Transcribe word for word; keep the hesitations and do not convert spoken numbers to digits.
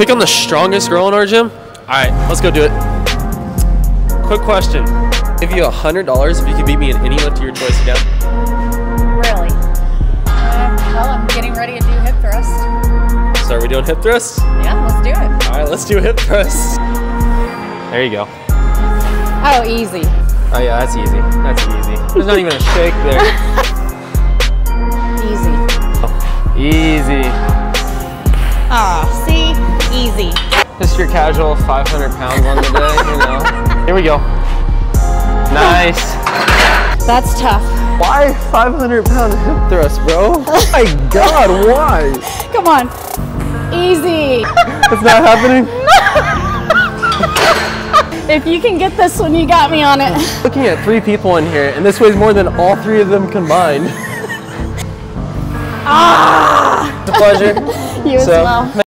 Pick on the strongest girl in our gym? All right, let's go do it. Quick question. Give you a hundred dollars if you could beat me in any lift of your choice again. Really? Uh, well, I'm getting ready to do hip thrust. So are we doing hip thrusts? Yeah, let's do it. All right, let's do hip thrusts. There you go. Oh, easy. Oh yeah, that's easy. That's easy. There's not even a shake there. Easy. Oh, easy. Ah, see? Easy. Just your casual five hundred pounds on the day, you know. Here we go. Nice. That's tough. Why five hundred pound hip thrust, bro? Oh my God, why? Come on. Easy. It's not happening? If you can get this one, you got me on it. Looking at three people in here, and this weighs more than all three of them combined. Ah! It's a pleasure. You as So, well.